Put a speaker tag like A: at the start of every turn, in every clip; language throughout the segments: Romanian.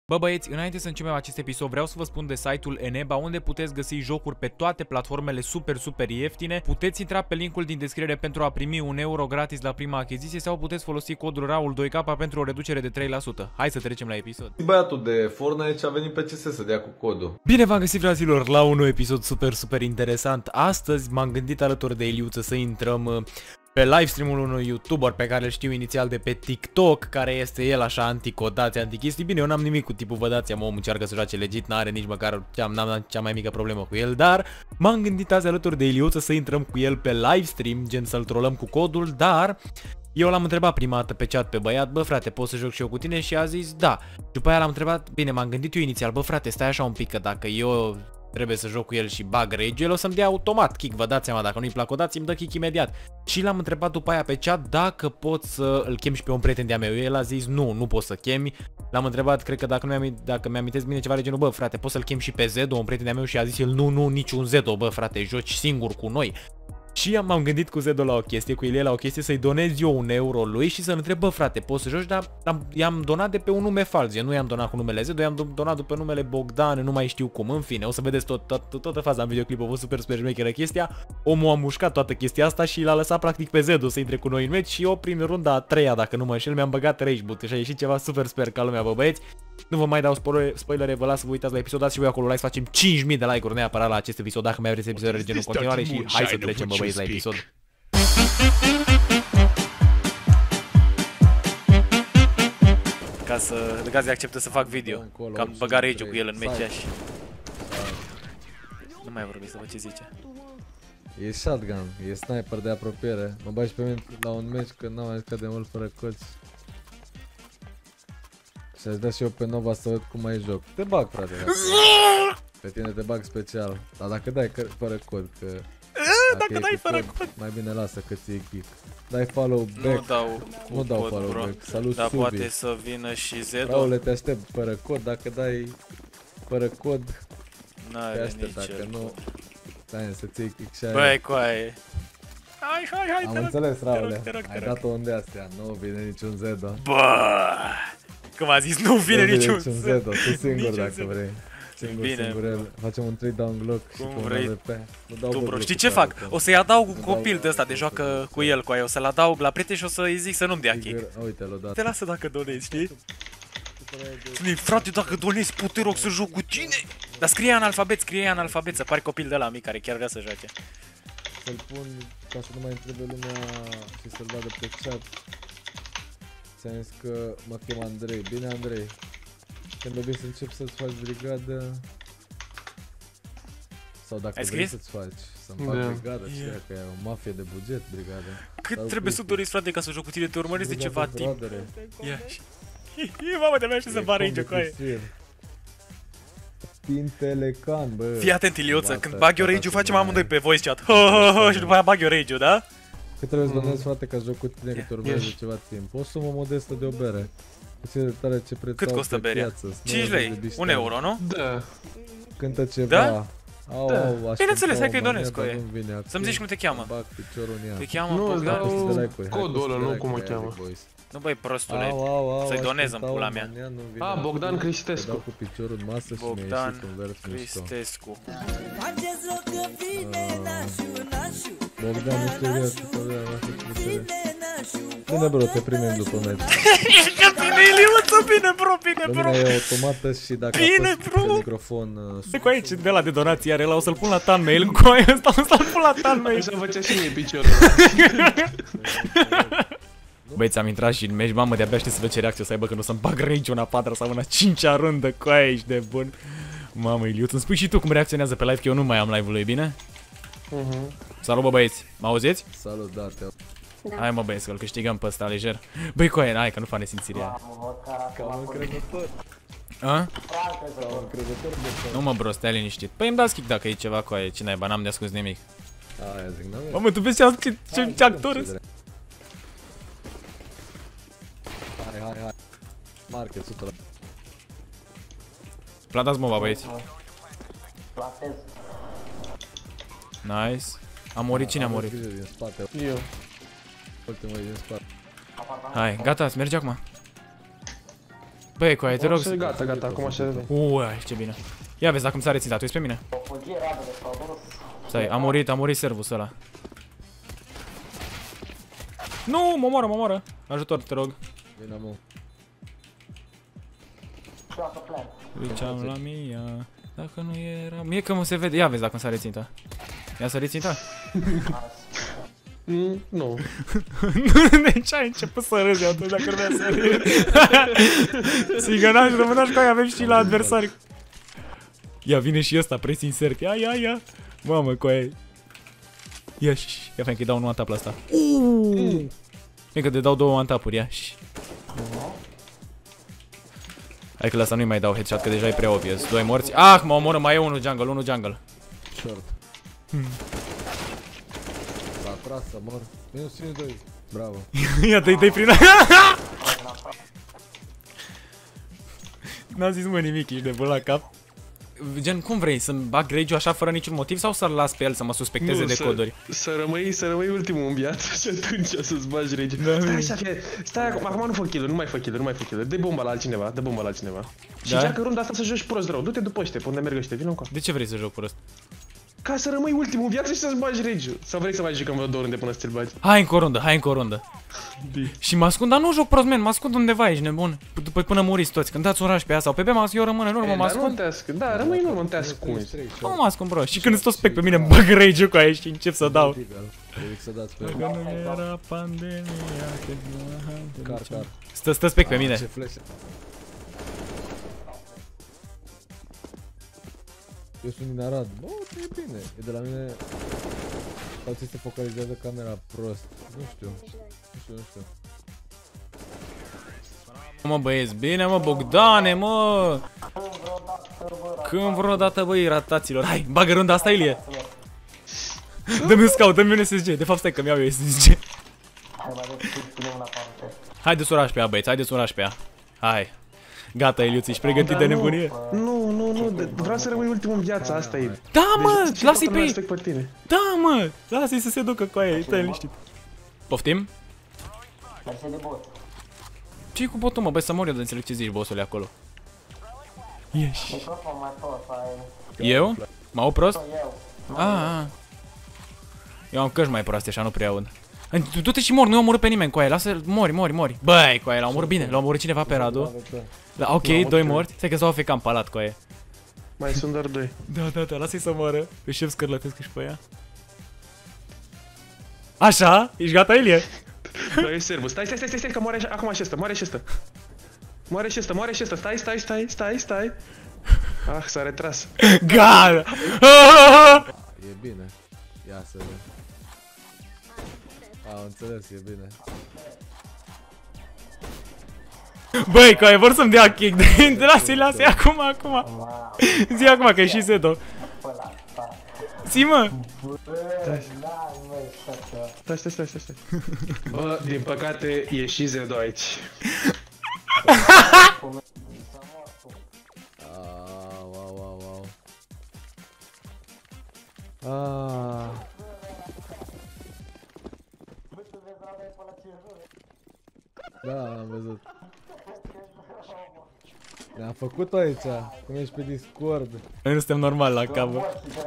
A: Bă băieți, înainte să începem acest episod vreau să vă spun de site-ul Eneba unde puteți găsi jocuri pe toate platformele super ieftine. Puteți intra pe linkul din descriere pentru a primi 1 euro gratis la prima achiziție sau puteți folosi codul RAUL2K pentru o reducere de 3%. Hai să trecem la episod.
B: Băiatul de Fortnite a venit pe CS să dea cu codul.
A: Bine v-am găsit, fraților, la un nou episod super interesant. Astăzi m-am gândit alături de Iliuță să intrăm pe livestream-ul unui YouTuber pe care îl știu inițial de pe TikTok, care este el așa anticodați, antichestii. Bine, eu n-am nimic cu tipul, vă dați, omul încearcă să joace legit, n-are nici măcar cea mai mică problemă cu el, dar m-am gândit azi alături de Iliuță să intrăm cu el pe livestream, gen să-l trolăm cu codul, dar eu l-am întrebat prima dată pe chat pe băiat, bă frate, pot să joc și eu cu tine? Și a zis da. După aia l-am întrebat, bine, m-am gândit eu inițial, bă frate, stai așa un pic, că dacă eu trebuie să joc cu el și bag rage, el o să-mi dea automat kick, vă dați seama, dacă nu-i plac codați, îmi dă kick imediat. Și l-am întrebat după aia pe chat dacă pot să îl chem și pe un prieten de-a meu. El a zis nu pot să chemi. L-am întrebat, cred că dacă mi-amintesc bine ceva de genul, bă frate, pot să-l chem și pe Zedo, un prieten de-a meu, și a zis el nu, niciun Zedo, bă frate, joci singur cu noi. Și m-am gândit cu Zedo la o chestie, cu Ilie la o chestie, să-i donez eu 1 euro lui și să-l întreb, bă frate, poți să joci, dar i-am donat de pe un nume fals, nu i-am donat cu numele Zedo, i-am donat pe numele Bogdan, nu mai știu cum, în fine, o să vedeți toată faza în videoclip, a fost super șmecheră chestia. Omul a mușcat toată chestia asta și l-a lăsat practic pe Zedo să intre cu noi în meci și eu prin runda a 3-a, dacă nu mă înșel, mi-am băgat rage boot și a ieșit ceva super ca lumea, bă băieți. Nu vă mai dau spoilere, vă las să vă uitați la episod, dați și voi acolo like, să facem 5000 de like-uri neapărat la acest episod dacă mai vreți episoade de genul în continuare și hai să trecem, bă băieți, la episod. Ca să accepte să fac video, că am băgat rage cu el în meci și nu mai vorbi să văd ce zice.
B: E shotgun, e sniper de apropiere. Mă bagi pe mine la un meci că n-am mai jucat de mult fără coach. Și aș da și eu pe Nova să văd cum mai joc. Te bag, frate. Pe tine te bag special. Dar dacă dai fără cod, că
A: dacă dai fără cod,
B: mai bine lasă că ți-e kick. Dai follow back. Nu dau follow back. Salut,
A: dar
B: Subi.
A: poate să vină și Zedo.
B: Raule, te aștept fără cod. Dacă dai fără cod, te aștept. Dacă nu, stai să-ți iei kick și aia.
A: Băi, coaie. Hai,
B: am înțeles, Raule. Ai dat-o unde astea. Nu vine niciun Zedo.
A: Bă, cum a zis, nu vine niciun
B: Zedo. Tu singur dacă vrei. Singur, facem un 3-down Glock și
A: cum vrei tu, bro. Știi ce fac? O să-i adaug un copil de ăsta de joacă cu el, cu aia. O să-l adaug la prieten și o să-i zic să nu-mi dea kick.
B: Uite, l-o dat.
A: Te lasă dacă donezi, știi? Spune, frate, dacă donezi, pot te rog să joc cu tine. Dar scrie analfabet, să pari copil de ăla mic care chiar vrea să joace.
B: Să-l pun ca să nu mai întrebe lumea și să-l vadă pe chat. Ți-am zis că mă chem Andrei. Bine, Andrei. Când trebuie să începi să-ți faci brigadă sau dacă vrei să-ți faci, să-mi fac brigadă, știa că e o mafie de buget, brigadă.
A: Cât trebuie să doriți, frate, ca să joc cu tine? Te urmăresc de ceva timp. Mamă, de-abia și să bară aici cu aia.
B: Pintelecan, bă.
A: Fii atent, Iliuță, când bag eu rage-ul, facem amândoi pe voice chat. Și după aia bag eu rage-ul, da?
B: Cât trebuie să donezi, frate, ca să joc cu tine, că te urmăresc de ceva timp. O sumă modestă de o bere.
A: Cât costă berea? 5 lei, 1 euro, nu?
C: Da.
B: Cântă ceva.
A: Da? Bineînțeles, hai că-i donez cu aia. Să-mi zici cum te cheamă. Te cheamă Bogdan?
C: Codul ăla, nu cum o cheamă.
A: Nu băi, prostule, să-i donez în pula mea.
C: Bogdan Cristescu.
A: Bogdan Cristescu.
B: Bogdan, nu știu viață. Bine, bro, te primim după meci.
A: Bine, Iliuță, bine, bro, bine, bro.
B: Lumina e automată și dacă apăsi pe microfon...
A: Cu aici, de la de donații are, o să-l pun la thumbnail, cu aia ăsta o să-l pun la thumbnail.
C: Așa făcea și mie piciorul.
A: Băieți, am intrat și în meci, mamă, de-abia știi să văd ce reacție o să aibă când o să-mi bag rage una 4 sau una 5-a rundă, cu aia ești de bun. Mamă, Iliuț, îmi spui și tu cum reacționează pe live, că eu nu mai am live-ul lui, bine? Salut, bă băieți, mă auziți?
B: Salut, da, te-au.
A: Hai mă băieți, că îl câștigăm pe ăsta lejer. Băi, cu aia, hai că nu fac nesimțirea.
B: Cam încrezător.
A: A?
B: Cam încrezător de
A: Nu mă, bro, stai liniștit. Păi îmi dați kick dacă e ceva cu aia, ce naiba, n-am de ascuns nimic.
B: Aia zic, n-am.
A: Mamă, tu vezi ce actor ăsta?
B: Hai. Market, 100%.
A: Platați mova, băieți. Nice. A murit, cine a murit?
C: Eu.
A: Hai, gata, merge acum. Băi, coaie, te rog să...
C: Gata, gata, acum așa reveni.
A: Uai, ce bine. Ia vezi dacă mi s-a rețintat, uiți pe mine. Stai, a murit servus ăla. Nu, mă omoară. Ajutor, te rog.
B: Vine amul.
A: Ziceam la mia, dacă nu era... Mie că mă se vede, ia vezi dacă mi s-a rețintat. Ia să reținta?
C: Nu.
A: De ce ai început să râzi atunci dacă urmea să râzi? Sigănași, rămânași că avem și la adversari. Ia, vine și ăsta, press insert. Ia. Mamă, coaie. Ia, ia fain că-i dau un one-tap la asta. E că te dau 2 one-tap-uri, ia. Hai că la asta nu-i mai dau headshot, că deja e prea obvious. 2 morți. Ah, mă omoră, mai e unul jungle,
B: Short. S-a tras să mor. Minus 5-2. Bravo.
A: Ia, dă-i prin... N-am zis mă nimic, ești nebun la cap. Gen, cum vrei? Să-mi bag rage-ul așa fără niciun motiv sau să-l las pe el să mă suspecteze de coduri?
C: Să rămâi ultimul în viață și atunci să-ți bagi rage. Stai așa, fie. Stai acum nu fă kill-uri, nu mai fă kill-uri. Dă bomba la altcineva, Și încearcă runda asta să joci prost rău. Du-te după ăștia, pe unde merg ăștia, vină încoa.
A: De ce vrei să joc prost?
C: Ca să rămâi ultimul în viață și să-ți bagi rage-ul. Sau vrei să mai jucăm vreo 2 runde până să ți-l bagi?
A: Hai încă o rundă. Și mă ascund, dar nu joc prost, man, mă ascund undeva, ești nebun. Până muriți toți, când dați un rush pe ea sau pe B, eu rămân în urmă, mă ascund.
C: Da, rămâi în urmă, nu te ascunzi.
A: Nu mă ascund, bro. Și când îți tot spec pe mine, îmi bag rage-ul cu aia și încep să dau. Dacă nu era pandemia,
B: Car.
A: Stă spec pe mine.
B: Eu sunt din Arad. Bă, e bine. E de la mine. Sau ți se focalizează camera prost. Nu știu.
A: Mă băieți, bine mă, Bogdane, mă. Când vreodată, băi, rataților. Hai, bagă runda asta, Ilie. Dă-mi un scout, dă-mi un SSG. De fapt, stai că-mi iau eu SSG. Haideți un rush pe ea, băieți, haideți un rush pe ea. Hai. Gata, Iliuț, ești pregătit de nebunie?
C: Nu, vreau să rămâi ultimul în viața, asta e.
A: Da, mă, lasă-i pe
C: ei.
A: Da, mă, lasă-i să se ducă cu aia, stai liniștit. Poftim? Ce-i cu botul, mă, băi, să mor eu de înțeleg ce zici, bossule, acolo. Ieși. Eu? M-au prost? Eu am căști mai proaste, așa nu prea aud. Du-te și mor, nu i-a omorât pe nimeni cu aia, lasă, mori. Băi, cu aia, l-a omorât bine, l-a omorât cineva pe Radu. Ok, 2 morți, stai că s-au fecat în palat cu aia.
C: Mai sunt doar 2.
A: Da, lasă-i să moară, își șef scărlătesc și pe aia. Așa, ești gata, Ilie?
C: Da, e servus, stai, că moare acum și ăsta, moare și ăsta, stai. Ah, s-a retras.
A: Gata!
B: E bine. Ia să vedem. Am înțeles, e bine.
A: Băi, că ai vor să-mi dea kick, lasă-i acum. Zi acum că e și Zedo. Zi, mă!
C: Stai. Bă, din păcate e și Zedo aici.
B: Wow. Da, am văzut. Ne-a făcut-o aici, cum ești pe Discord.
A: Noi nu suntem normal la capă.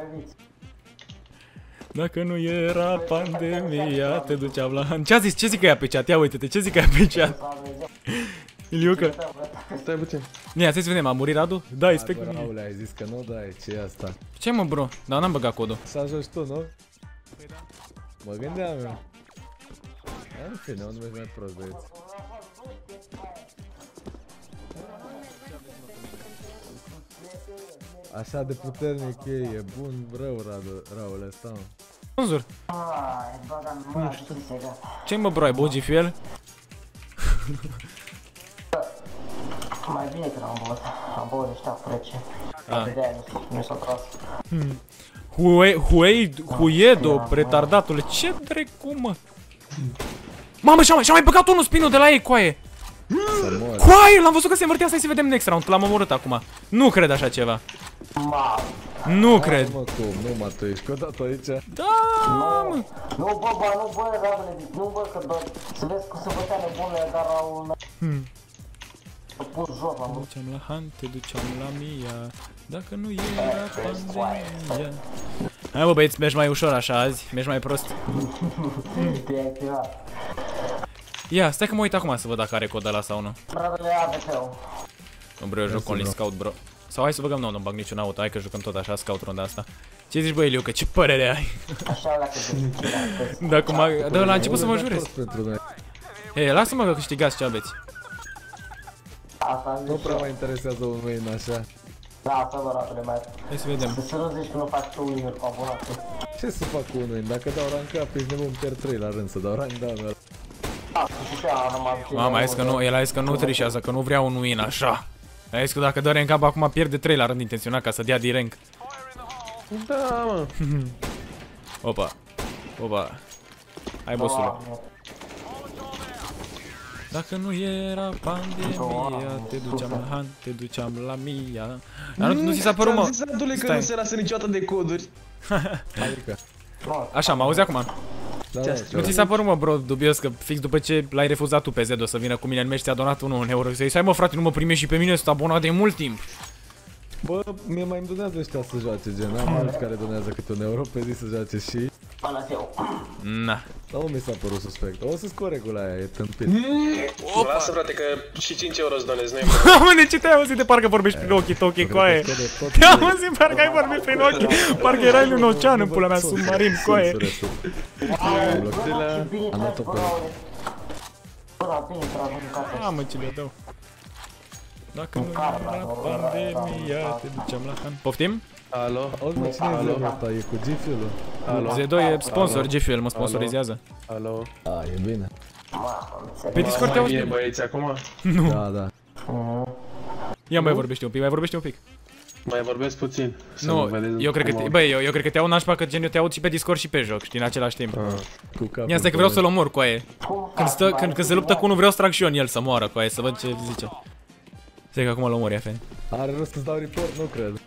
A: Dacă nu era pandemia, te duceam la... Ce-a zis? Ce zic ea pe chat? Ia uite-te, ce zic ea pe chat? Iliucă.
C: Stai puțin.
A: Ia, stai să vedem, a murit Radu? Da, expect pe mine.
B: Raule, ai zis că nu dai, ce e asta?
A: Ce mă, bro? Dar n-am băgat codul.
B: Să ajungi tu, nu? Mă gândeam eu. În fine, unde mergi mai prost, băieți? Așa de puternic e bun, rău, Raule, stau.
A: Înzur. Ce mă, bro, ai băut G-Fuel?
D: Mai bine că am băut ăștia frece. Nu s-a tras.
A: Huiedo, retardatule, ce drecu, mă? Mamă, și-a mai băgat unul spinul de la ei, coaie! Coaie, l-am văzut că se învârtea, stai să vedem next round, că l-am omorât acum. Nu cred așa ceva. Nu cred.
B: Nu mă, tu ești codat aici?
A: Da, mă.
D: Nu, bă, Radule, nu, bă, că doar să vezi cum se bătea nebunele, dar au... pus jos,
A: Te
D: m-am
A: duceam la Han, te duceam la Mia. Dacă nu era pandemia. Hai bă băieți, mergi mai ușor așa azi, mergi mai prost.
D: te-ai activat.
A: Ia, stai că mă uit acum să văd dacă are cod ăla sau nu.
D: Bradule, AVP-ul.
A: Nu bro, eu joc only scout bro. Sau hai să băgăm, nu bag niciun auto, hai că jucăm tot așa scout ronda asta. Ce zici bă Eliu, că ce părere ai?
D: Așa dacă zici.
A: Dacă da, la început să mă jurez. Hei, lasă-mă că câștigați ce aveți.
D: Asta
B: Nu prea mă interesează un main așa.
D: Da, asta vă ratele mai.
A: Hai să vedem.
D: Să nu zici că nu faci tu win-uri cu abonatul.
B: Ce să fac cu unul? Dacă dau rank up, ești nebun, pierd 3 la rând, să dau rank down.
A: Mama, a zis că nu, el a zis că nu trișează, că nu vrea un win așa. A zis că dacă dă rank up acum pierde 3 la rând intenționat ca să dea din rank.
C: Da, mă.
A: Opa. Opa. Hai bossule. Dacă nu era pandemia, te duceam la Han, te duceam la Mia. Dar nu ți s-a părut, mă?
C: Ți-am zis, Adule, că nu se lasă niciodată de coduri.
B: Adică.
A: Așa, mă auzi acum? Nu ți s-a părut, mă, bro, dubios că fix după ce l-ai refuzat tu pe Zed o să vină cu mine în meci, ți-a donat 1 euro. Să-i zis, hai mă frate, nu mă primești și pe mine, sunt abonat de mult timp.
B: Bă, mie mai îmi donează ăștia să joace, gen, am alți care donează câte 1 euro pe zi să joace și...
A: Na.
B: Dar nu mi s-a părut suspect, o să-ți coregul aia, e tâmpit.
C: Lasă, frate, că și 5 euro îți donezi, nu-i
A: Mă, ce te-ai auzit de parcă vorbești prin ochii, Toki, coaie? Te-am auzit, parcă ai vorbit prin ochi, parcă erai în ocean, în pula mea, submarin, coaie. Mamă, ce le dau. Dacă nu era pandemia, te duceam la Han. Poftim?
B: Alo? Auzi, mă, cine e Zedul ăsta? E cu G-Fuel-ul?
C: Alo?
A: Z2 e sponsor, G-Fuel mă sponsorizează.
C: Alo?
B: A, e bine.
A: Pe Discord te auzi?
C: Bine, băieți, acum?
B: Da, da.
A: Ia mai vorbește un pic, mai vorbește un pic.
C: Mai vorbesc puțin.
A: Nu, eu cred că băi, eu cred că te iau nașpa că gen eu te aud și pe Discord și pe joc, știi, în același timp. Ia stai că vreau să-l omor, coaie. Când se luptă cu unul vreau să trag și eu în el să moară, coaie, să văd ce zice. Stai că acum îl omor, ia fan.
B: Are rost să-ți dau report? Nu cred.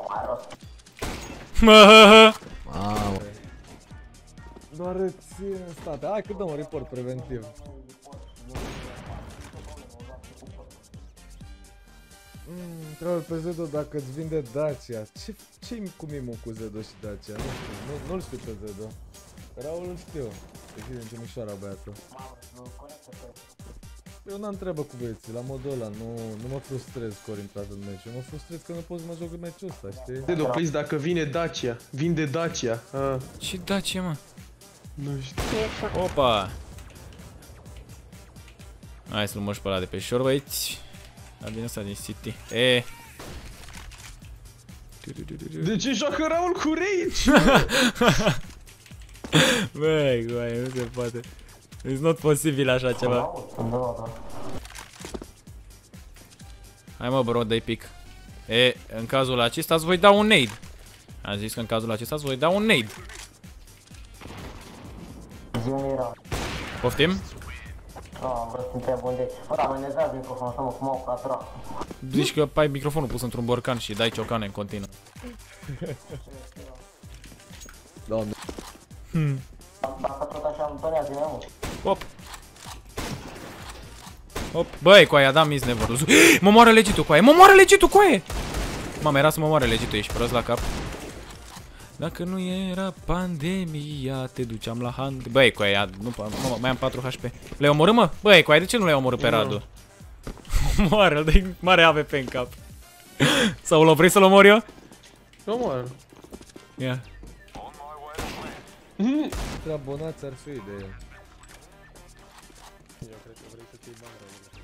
B: Mamă. Doar țin în state. Hai că dăm un report preventiv. Trebuie pe Zedo dacă îți vinde Dacia. Ce-i cu mimul cu Zedo și Dacia? Nu știu, nu-l știu pe Zedo. Raul îl știu. E bine ce mișoara băiatul. Eu n-am treabă cu băieții, la modul ăla, nu mă frustrez că ori intrat în meci. Eu mă frustrez că nu pot să mă joc în meciul ăsta, știi?
C: Zedo, please, dacă vine Dacia, vinde Dacia.
A: Ce Dacia, mă?
C: Nu știu.
A: Opa! Hai să-l moși pe ăla de pe șor, băieți. Dar bine ăsta din City.
C: De ce joacă Raul cu Rage?
A: Băi, nu se poate. It's not posibil așa ceva. Hai mă bro, dai pic. În cazul acesta îți voi da un nade. Am zis că în cazul acesta îți voi da un nade. Poftim?
D: Vreau să întreb unde. Bă, da, mă nezează microfonul ăsta, mă, cum au ca dracu.
A: Zici că ai microfonul pus într-un borcan și dai ciocane în continuu.
B: Doamne.
D: Dacă tot așa îmi tonează mai mult.
A: Hop. Hop. Băi, coaie, da mis nevăzut. Mă moară legitul, coaie. Mă moară legitul, coaie. Mamă, era să mă moară legitul, ești prost la cap. Dacă nu era pandemia, te duceam la hand. Băi, coaie, nu, mai am 4 HP. Le-ai omorât, mă? Băi, coaie, de ce nu le-ai omorât pe Radu? Moară, dă-i mare AVP în cap. Sau vrei să-l omor eu?
C: Nu moară.
A: Ia.
B: Între abonați ar fi ideea.
C: Eu cred că vrei să ții bani rău.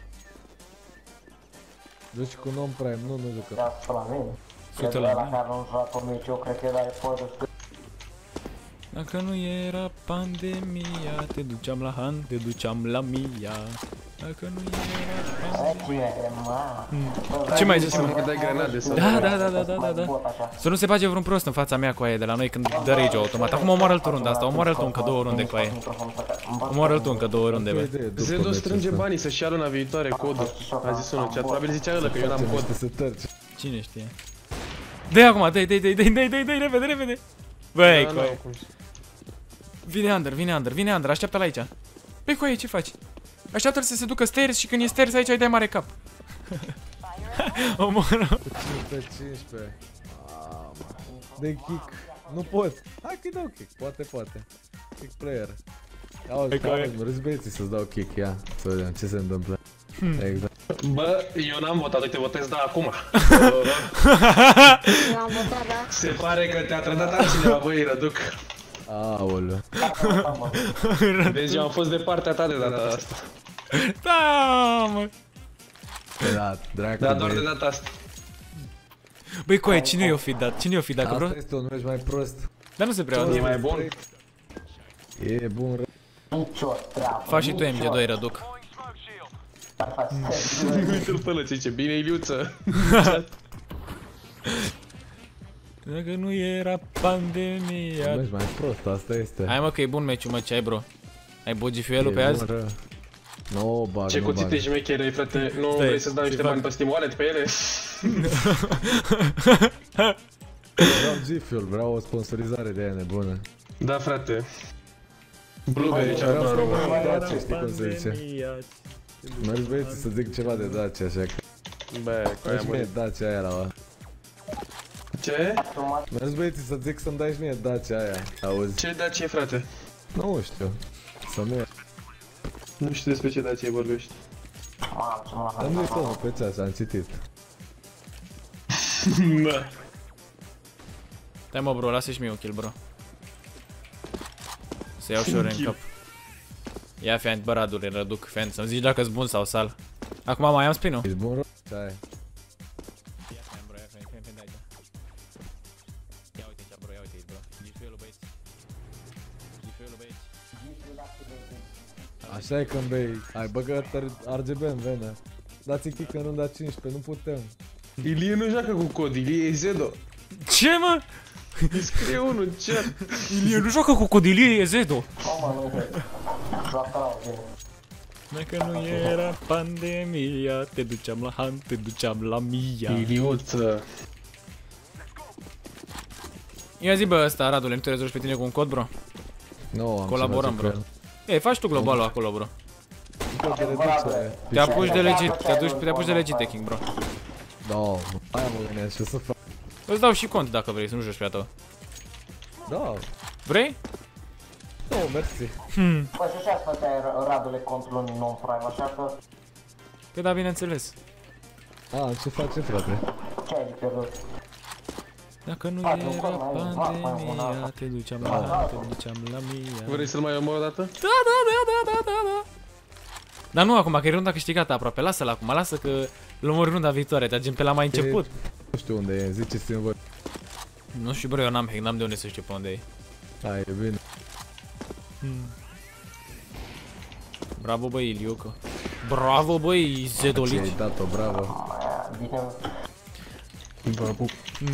B: Joci cu non-prime, nu jucăm.
D: Da, să la mine.
A: Uite la mine.
D: Care nu joacă meci, eu cred că dai podul.
A: Dacă nu era pandemia, te duceam la Han, te duceam la Mia. Dacă nu era pandemia. Ce mai zici?
C: Să mai dai grenade sau...
A: Da. Să nu se bage vreun prost în fața mea cu aia de la noi când dă rage automat. Acum omoară-l tu runda asta, omoară-l tu încă 2 runde cu aia. Omoară-l tu încă 2 runde, bă.
C: Zedo strânge banii să-și ia luna viitoare codul. A zis unul, ce probabil zicea ăla că eu n-am cod.
A: Cine știe? Dă-i acum, dă-i, repede. Băi, coaie. Vine Under, așteaptă-l aici. Băi, coaie, ce faci? Așteaptă-l să se ducă stairs și când e stairs aici îi dai mare cap. Omoră.
B: 515. De kick. Nu pot. Hai că-i dau kick. Poate. Kick player. Auzi, râzi băieții să-ți dau kick, ia. Să vedem ce se întâmplă. Exact.
C: Bă, eu n-am votat, uite, votez da acum.
E: L-am votat, da?
C: Se pare că te-a trădat altcineva, băi, Răduc.
B: Aoleu.
C: Deci eu am fost de partea ta de data asta.
A: Da, mă.
B: Da, dracu.
C: Da, doar de data asta.
A: Băi, coaie, cine i-o fi dat? Cine i-o fi dat, bro?
B: Asta este un meci mai prost.
A: Dar nu se prea
C: E
A: văd.
C: mai bun.
B: E bun.
D: Nicio treabă.
A: Faci și tu MG2, Răduc.
C: Uite-l pe ăla, ce zice, bine, Iliuță.
A: Dacă nu era pandemia.
B: Un meci mai prost, asta este.
A: Hai mă că e bun meciul, mă, ce ai, bro? Ai bogi fuel-ul pe azi?
B: Nu bag,
C: Ce
B: nu
C: cuțite
B: bag.
C: șmechere, frate, nu
A: Stai,
C: vrei să-ți dau niște
A: ce
C: bani
A: fac?
C: pe Steam Wallet pe ele?
B: Vreau G-Fuel, vreau o sponsorizare de aia nebună.
C: Da, frate. Blueberry, ce
B: Vreau să
C: adoră,
B: mă
C: bă.
B: Dacia, știi cum se zice. Mergi băieții să zic ceva de Dacia, așa că...
C: Bă, cu aia
B: Dă-și mie
C: mă.
B: Dacia aia la...
C: Ce?
B: Mergi băieții să zic să-mi dai și mie Dacia aia, auzi?
C: Ce Dacia, frate?
B: Nu știu. Să-mi ia.
C: Nu știu despre ce Dacia vorbești.
D: Mamă, ce mă
B: Am zis omul pe ceas, am citit.
C: Da.
A: Stai mă, bro, lasă-și mie un kill, bro. Să iau și ore în cap. Ia fiant, bă, Radule, Răduc, fiant, să-mi zici dacă-s bun sau sal. Acum mai am spin-ul?
B: Ești bun, ce ai?
A: Ia fiant, bro, ia fiant de aici. Ia uite aici, bro, ia uite aici, bro. G-fuel-ul, băieți. G-fuel-ul, băieți.
B: Așa e când bei, ai băgat RGB în venă. Dați kick în runda 15, nu putem.
C: Ilie nu joacă cu cod, Ilie e Zedo.
A: Ce, mă?
C: Îi scrie unul în chat.
A: Ilie nu joacă cu codilie, e Zedo.
D: Mă, nu e. Joacă la o zi.
A: Dacă nu era pandemia, te duceam la Han, te duceam la Mia.
C: Iliuță.
A: Ia zi, bă, ăsta, Radule, nu te rezolvi pe tine cu un cod, bro?
B: Nu, am
A: Colaborăm,
B: ceva
A: bro.
B: ce
A: Ei, faci tu globalul acolo, bro.
B: cred. De reducere.
A: Te apuci de legit, te apuci de legit taking, bro.
B: Da, aia mă gândesc, ce să fac.
A: Îți dau și cont dacă vrei, să nu joci pe a tău.
B: Da,
A: Vrei?
B: nu, mersi.
D: Păi și așa făceai Radule contul în non-prime, așa că...
A: Păi da, bineînțeles.
B: A, ce face, frate?
D: Ce ai pierdut?
A: Dacă nu era pandemia, te duceam la Han, te duceam la Mia.
C: Vrei să-l mai omor o dată?
A: Da. Dar nu acum, că e runda câștigată aproape, lasă-l acum, lasă că îl omori runda viitoare, te agem pe la mai început.
B: Nu știu unde e, ziceți-mi voi.
A: Nu știu, bro, eu n-am hack, n-am de unde să știu pe unde e.
B: Hai, e bine.
A: Bravo, băi, Iliucă. Bravo, băi,
B: Ce
A: Zedolici.
B: ai dat-o, bravo.
D: Bine,
C: Vă pup.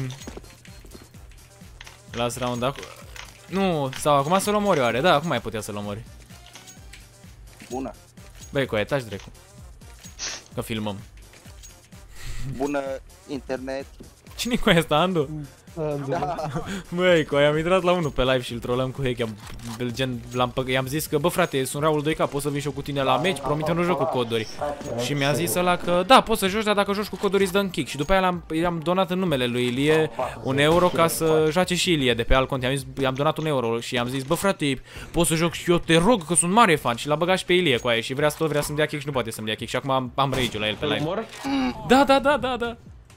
A: Las round acum. Nu, sau acum să-l omori oare? Da, acum ai putea să-l omori.
F: Bună.
A: Băi, cu aia, taci dracu. Că filmăm.
F: Bună internet.
A: Cine-i cu aia asta, Andu? Băi, cu aia am intrat la unul pe live și îl trollăm cu hack, i-am zis că, bă frate, sunt Raul 2K, poți să vii și eu cu tine la meci, promit eu nu joc cu coduri. Și mi-a zis ăla că, da, poți să joci, dar dacă joci cu coduri îți dă kick. Și după aia i-am donat în numele lui Ilie €1 ca să joace și Ilie de pe alt cont. I-am donat €1 și i-am zis, bă frate, poți să joc și eu, te rog, că sunt mare fan. Și l-a băgat și pe Ilie cu aia și vrea să-mi dea kick și nu poate să-mi dea kick. Și acum am rage-ul la el pe
C: Îl
A: live.
C: omor?
A: Da.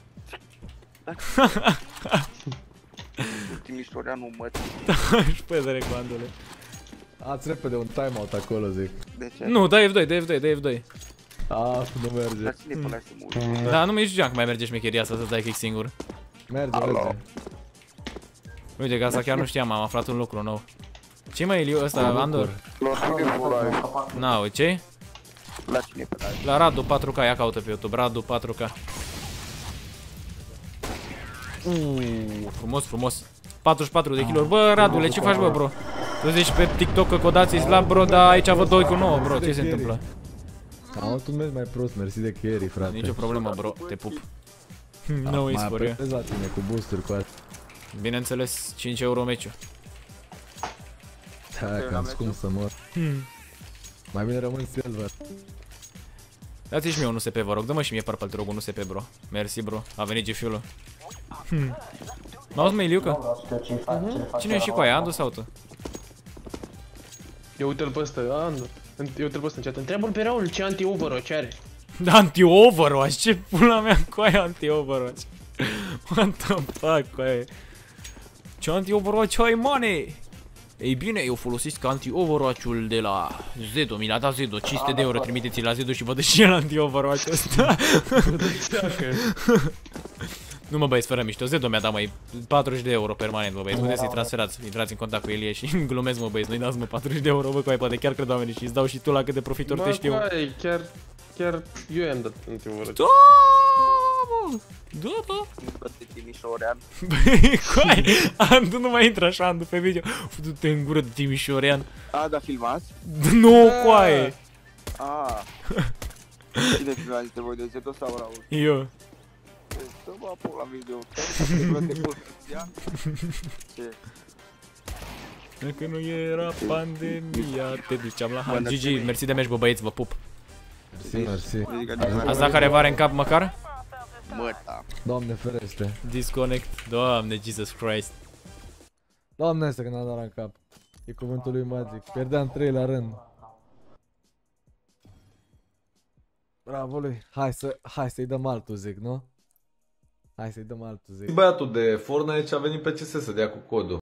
F: Timișoreanu măt.
A: Și pe de recomandule.
B: Ați repede un timeout acolo, zic.
F: De ce?
A: Nu, dă F2, dă F2, dă F2.
B: Nu merge.
F: Dar ține pe ăla să mă uit.
A: Da, nu mi-e știam că mai merge șmecheria asta să dai kick singur.
B: Merge.
A: Uite că asta chiar nu știam, am aflat un lucru nou. Ce mai Iliu ăsta, Andor?
F: La cine pe live?
A: Na, ce?
F: La cine pe live?
A: La Radu 4K, ia caută pe YouTube, Radu 4K. Frumos. 44 de kg. Bă, Radule, ce faci, bă, bro? Tu zici pe TikTok că codați slab, bro, dar aici văd 2,9, bro, ce se întâmplă?
B: Am tu mergi mai prost, mersi de carry, frate.
A: Nicio problemă, bro, te pup. Nu îi spor eu.
B: Mai la tine cu boosturi cu asta.
A: Bineînțeles, 5 euro meciul.
B: Hai, că am scump să mor. Mai bine rămân silver.
A: Dați-și mie un USP, vă rog, dă-mă și mie Purple, te rog, un USP, bro. Mersi, bro, a venit G-Fuel-ul. M-auzi, mă, Iliucă? Cine e și cu aia, Andu sau tu?
C: Eu uite-l pe ăsta, Andu. Eu uite-l pe ăsta în chat. Întreabă-l pe Raul ce anti-overwatch are.
A: Anti-Overwatch? Ce pula mea cu aia anti-Overwatch? What the fuck cu aia? Ce anti-Overwatch ai, mane? Ei bine, eu folosesc anti-Overwatch-ul de la Zedo, mi l-a dat Zedo, 500 de euro, trimiteți-l la Zedo și vă dă și el anti-Overwatch ăsta. Nu mă băieți, fără mișto, Zedo mi-a dat, măi, 40 de euro permanent, mă băieți, puteți să-i transferați, intrați în contact cu Elie și glumesc, mă băieți, nu-i dați, mă, 40 de euro, bă, cu aia, poate chiar cred oamenii și îți dau și tu la cât de profitor te știu.
C: Bă, chiar eu i-am dat anti-Overwatch.
A: Da, da.
F: Băte Timișorean.
A: Băi, coai, Andu nu mai intră așa, Andu, pe video. Futu-te în gură de Timișorean.
F: A, da, filmați?
A: Nu, coaie.
F: A. Cine filmați de voi, de Zedo sau Raul?
A: Eu.
F: Să mă apuc la video. Ce?
A: Dacă nu era pandemia, te duceam la Han. GG, mersi de meci, bă, băieți, vă pup.
B: Mersi.
A: Ați dat carevare în cap măcar?
F: Mă, da.
B: Doamne ferește.
A: Disconnect. Doamne, Jesus Christ.
B: Doamne, asta că n-a dat în cap. E cuvântul lui Magic. Pierdeam 3 la rând. Bravo lui. Hai să-i dăm altul, zic, nu? Hai să-i dăm altul, zic.
E: Băiatul de Fortnite a venit pe CS să dea cu codul.